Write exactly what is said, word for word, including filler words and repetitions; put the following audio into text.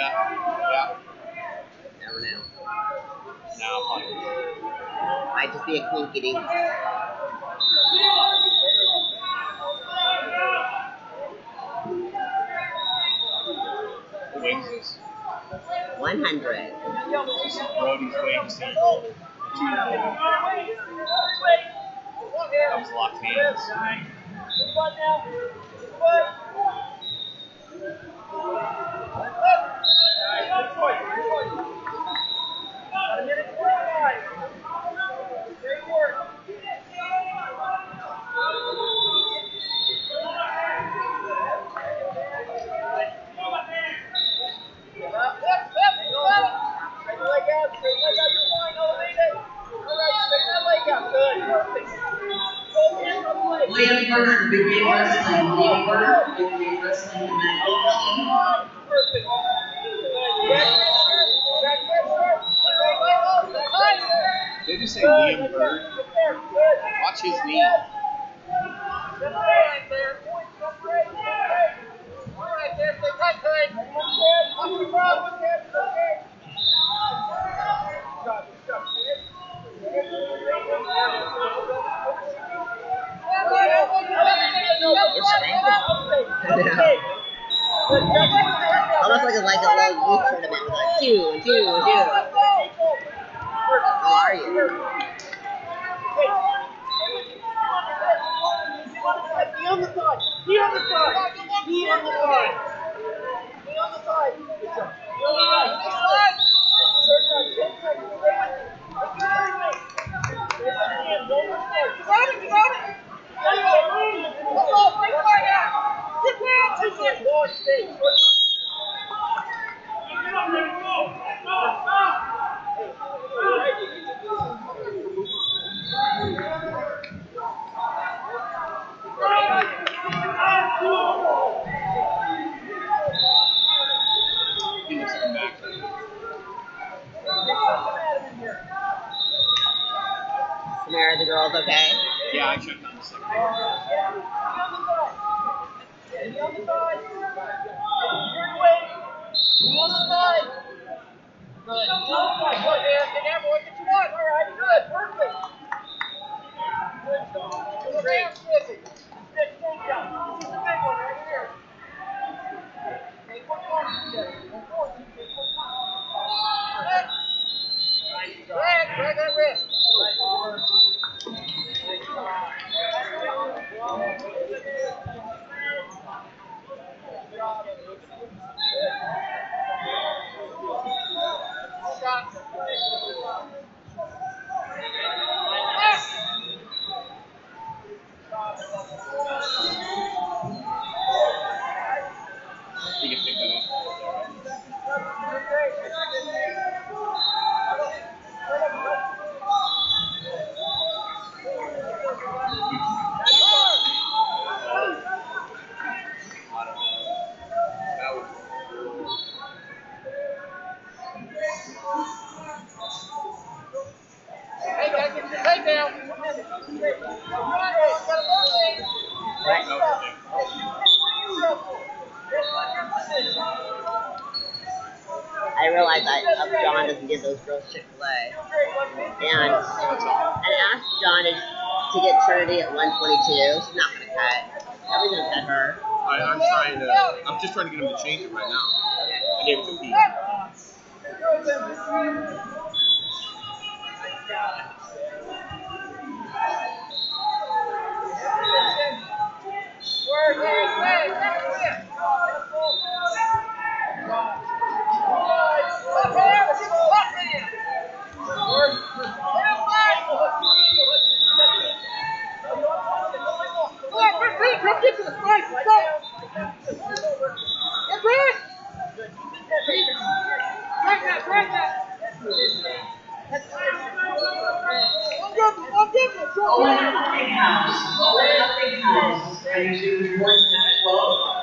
Yeah. Never know. No, fine. Might just be a quinkity. What weight is this? one hundred. This is Brody's weight to see roll. Two roll. That was locked hands. Liam Bird, Big Game Wrestling. Liam Bird, Big Game Wrestling, nine eighteen. Did they just say Liam Bird? Watch his knee. Almost like a like a little youth tournament with like two and two and two. How are you? Be on the side. Be on the side. Be on the side. Be on the side. Good job. Be on the side. Third time. ten seconds. You got it. You got it. Let's go. Bring it right out. Get down. Two seconds. Long stage. He looks like Mack. Samara, the girls okay? Yeah, I checked on the second. Be on the side. Be on the side. Good. Be on the side. Good there. Get there, boy. Get you one. All right. Good. Perfect. Good job. Great. Stick down. This is the big one right here. Take one more. One more. Take one more. Nice job. Greg, grab that wrist. Nice job. You can pick that up. That was Hey, guys, get your head down. I realized I uh, John doesn't give those girls Chick-fil-A. And I asked John to, to get Trinity at one twenty-two. She's not going to cut. Nobody's going to cut her. I, I'm trying to. I'm just trying to get him to change it right now. Okay. I gave it to Pete. Come get to the fight. Let's go. Get back. Drag that, drag that. I'm good, I'm good. Olympic House. Olympic House. Are you two reports at twelve?